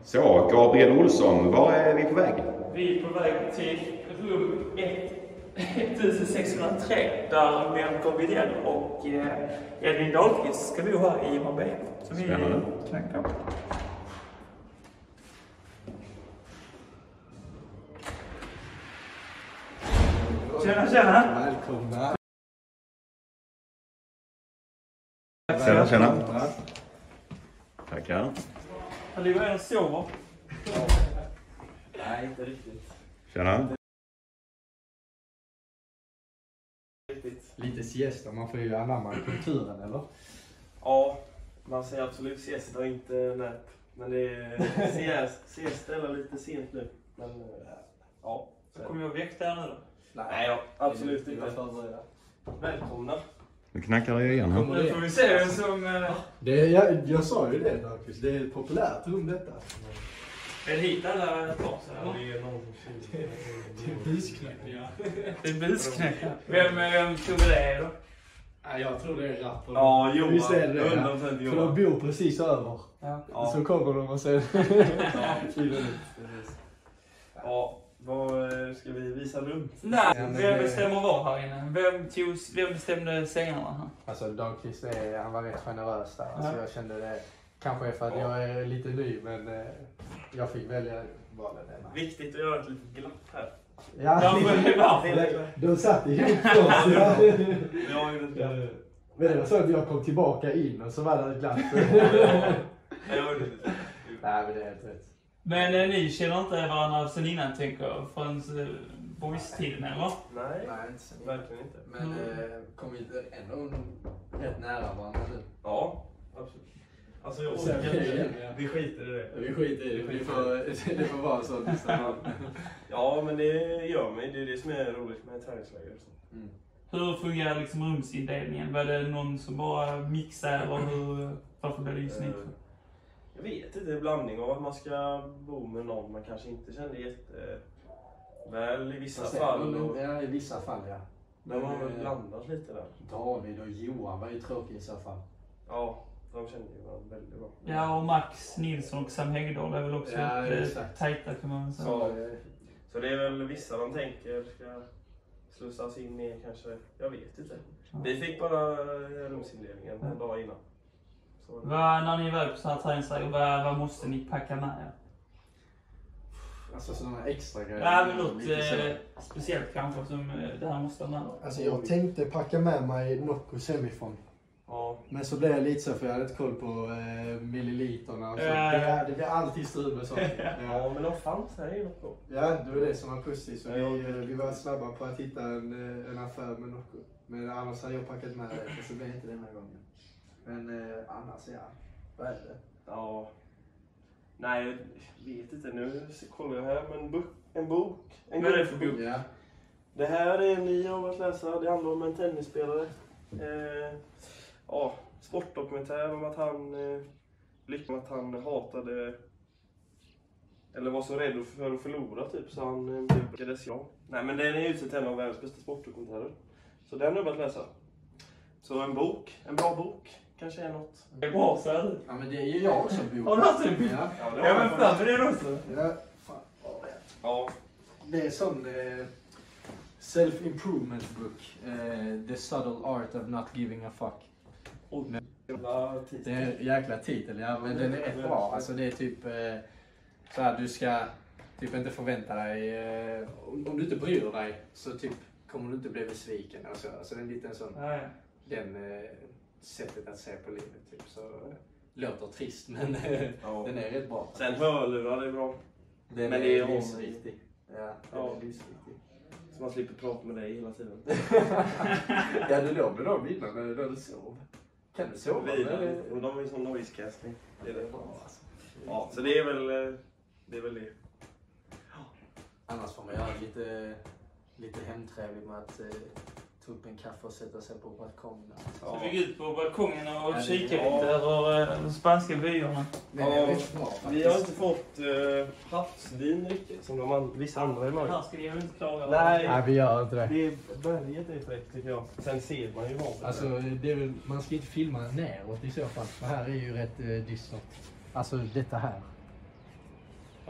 Så, Gabriel Olsson, var är vi på väg? Vi är på väg till rum 1603 där Melker Widell och Edvin Dahlqvist ska bo här i Marbella. Så vi knackar på. Tjena! Välkomna! Tjena! Tackar. Här ligger en och sover. Nej, inte riktigt. Tjena. Lite siesta, man får ju anamma kulturen, eller? Ja, man säger absolut siesta och inte nät. Men det är siesta eller lite sent nu. Men ja. Så kommer jag väcka där nu då? Nej, ja, absolut inte. Välkomna. Nu knackar det igen här. Nu får vi se vem som... Jag sa ju det, Marcus. Det är ett populärt rum detta. Är det hit alla tar sig? Det är någon Det är busknäckningar. Det är busknäckningar. Vem tog det då? Nej, jag tror det är rapp. Ja, Johan. Visst är det det? 100% För de bor precis över. Ja. Så kommer de och sen... Ja, vad ska vi visa runt? Nej, Ja, men vem det- bestämmer var här inne? Vem bestämde sängarna här? Alltså, Dahlqvist han var rätt generös där. Alltså, Ja. jag kände det... Kanske är för att jag är lite ny, men jag fick välja valet. Viktigt att göra ett litet glapp här. Ja, men det var de satt ihop oss. Jag gjorde ett glapp. Men det var så att jag kom tillbaka in och så var det ett glapp. Jag gjorde ett glapp. Nej, men det är helt rätt. Men ni känner inte varandra sen innan, tänker jag, från boys-tiden, eller? Nej, Nej, inte så. verkligen inte. Men kom vi ändå rätt nära varandra nu. Ja, absolut. Alltså jag Sen- vi skiter i det. Vi skiter i det. Det får vara så. Ja, men det gör mig. Det är det som är roligt med träningsläger. Hur fungerar liksom rumsindelningen? Var det någon som bara mixar eller varför blev det just ni? Jag vet inte, en blandning av att man ska bo med någon man kanske inte kände jätteväl i vissa fall. Och Ja, i vissa fall, ja. de har väl blandat lite där. David och Johan var ju tråkiga i så fall. Ja, de kände ju varandra väldigt bra. Ja, och Max Nilsson och Sam Häggdahl är väl också tajta, kan man säga. Så det är väl vissa de tänker ska slussas in i kanske, jag vet inte. Vi fick bara rumsindelningen en dag innan. Så, När ni är iväg på sådana här träningsläger, vad måste ni packa med er? Alltså sådana extra grejer. Ja, men något speciellt kanske som det här måste med. Alltså jag tänkte packa med mig Nocco Semifon. ja. Men så blev jag lite så för jag hade inte koll på milliliterna och så. Det blir alltid strul med sånt. Ja, men de fanns här i något då. Ja, det var det som var positivt. Så vi var snabba på att hitta en affär med Nocco. Men annars hade jag packat med det, och så blev det inte den här gången. Men annars, ja. Vad är det? Ja. Nej, jag vet inte. Nu kollar jag här. Men en bok. Vad är det för bok? Ja. Det här är en ny av att läsa. Det handlar om en tennisspelare. Ja, sportdokumentär om att att han hatade eller var så rädd för att förlora typ, så han lyckades. Nej, men den är utsedd till en av världens bästa sportdokumentärer. Så den har jag börjat läsa. Så en bra bok kanske är något. Det är bra, så är det. Ja, men det är ju jag som bor. Har du haft en bok? Ja. Ja, men fan med det också. Ja, fan. Ja. Det är sån self-improvement book. The subtle art of not giving a fuck. Det är en jäkla titel, ja, men den är rätt bra. Alltså det är typ så här, du ska typ inte förvänta dig, om du inte bryr dig så typ kommer du inte bli besviken. Alltså det är en liten sån, den sättet att se på livet typ, så låter trist, men den är rätt bra. Sen hörlurar, det är bra. Den men är det är livsviktig. Ja, den är livsviktig. Så man slipper prata med dig hela tiden. Ja, du låg med dem innan när du sov. Kan du sova? Och de är som noise casting. Det är det. Bra, alltså. Ja, så det är väl det. Annars får man göra lite hemtrevligt med att ta upp en kaffe och sätta sig på balkongen. Så vi går ut på balkongen och Ja, kikar ja. lite över de spanska byarna. Det är rätt bra faktiskt. Vi har inte fått havsvin riktigt som vissa andra i Norge. Här ska jag inte klara. Nej, vi gör inte det. Berget är fräckt tycker jag. Sen ser man ju havet. Alltså, det är väl, man ska inte filma neråt i så fall. För här är ju rätt dystert. Alltså detta här.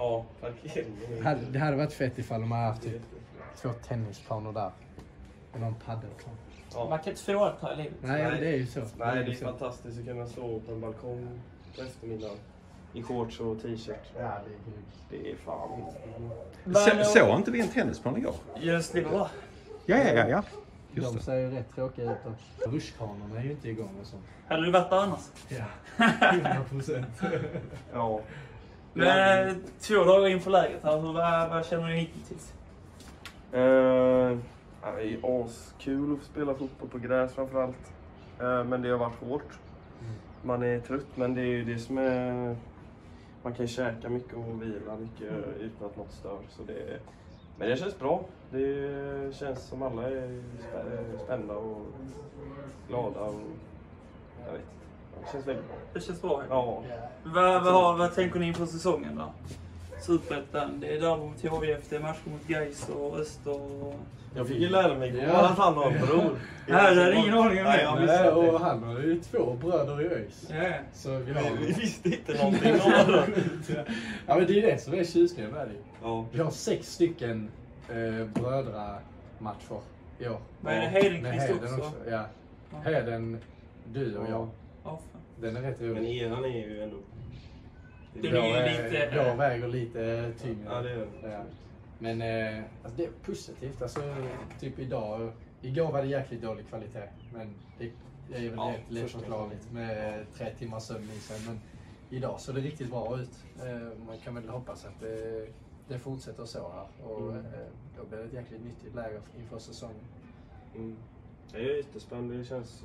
Ja, parkeringen. Det hade varit fett ifall de hade haft typ 2 tennisplaner där. Och någon paddelplan. Ja. Man kan inte få allt här i livet. Nej, det är ju så. Nej, det är fantastiskt att kunna stå på en balkong på eftermiddagen. I shorts och t-shirt. Ja, det är Det är fan. Såg inte vi en tennisplan igår? Just det, va? Ja. De Just det. ser ju rätt tråkiga ut. Rutschkanorna är ju inte igång och sånt. Hade du varit där annars? Ja, 100%. Ja. Men 2 dagar inför läget här, vad känner du hittills? Det är askul att få spela fotboll på gräs framförallt. Men det har varit hårt. Man är trött, men det är ju det som är... Man kan käka mycket och vila mycket utan att något stör. Så men det känns bra. Det känns som alla är spända och glada. Och jag vet inte. Det känns väldigt bra. Det känns bra. Ja. Vad tänker ni inför säsongen då? Superettan, det är derby mot HIF, det är matcher mot Gais och Öster och... Jag fick ju lära mig igår att han har en bror. Nej, det är ingen aning om Nej, det. jag visste Nej, inte. och han har ju 2 bröder i ÖIS. Ja. Så vi har... Vi visste inte någonting om det. Ja, men det är det som är tjusningen med det. Ja. Vi har 6 stycken brödramatcher i år. Vad är det, Med Hedenqvist Heden också? Ja. Heden, du och jag. Ja, fan. Den är rätt Men rolig. eran är ju ändå... Det är ju lite... Jag väger lite tyngre. Ja, det är det. Ja. Men alltså det är positivt. Alltså, typ igår var det jäkligt dålig kvalitet. Men det är väl helt lättförklarligt med 3 timmars sömn i sig. Men idag så det riktigt bra ut. Man kan väl hoppas att det fortsätter så här. Och då blir det ett jäkligt nyttigt läge inför säsongen. Jag är jättespänd. Det känns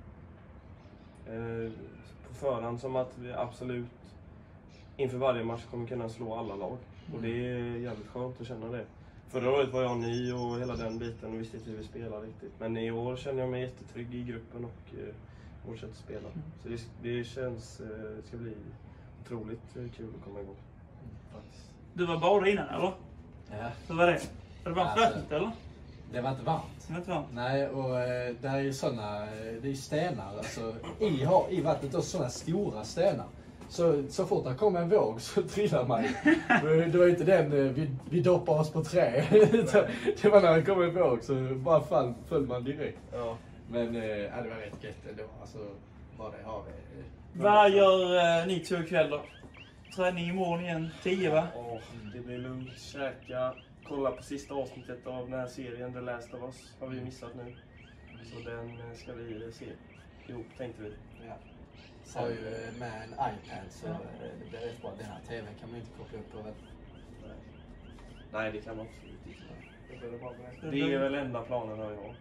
på förhand som att vi absolut inför varje match kommer kunna slå alla lag. Och det är jävligt skönt att känna det. Förra året var jag ny och hela den biten och visste inte hur vi spelar riktigt. Men i år känner jag mig jättetrygg i gruppen och fortsätter spela. Så det känns, det ska bli otroligt kul att komma igång. Du var bara innan, eller? Ja. Hur var det? Var det varmt vattnet, eller? Det var inte varmt. Det var inte varmt. Nej, och det är ju sådana, det är stenar, alltså i vattnet och sådana stora stenar. Så fort det kommer en våg så trillar man. Det var inte den vi doppar oss på trä. Det var när det kom en våg så bara föll man direkt. Ja. Men det var rätt gött ändå. Alltså, bara det har vi. Vad gör ni 2 ikväll då? Träning imorgon igen, 10 va? Ja, det blir lugnt. Käka, kolla på sista avsnittet av den här serien The Last of Us. Har vi missat nu. Så den ska vi se ihop, tänkte vi. Ja. Så har ju med en iPad så det blir rätt bra. Den här tvn kan man inte koppla upp på. Nej, det kan man absolut inte. Det är väl enda planen har jag.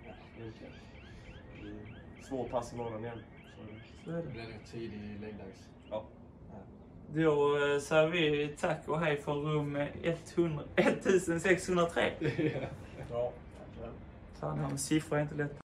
Svår pass imorgon igen. Så är Det det. blir nog tidig läggdags. Ja. Då säger vi tack och hej för rum 1603. Ja. Fan, siffror är inte lätt.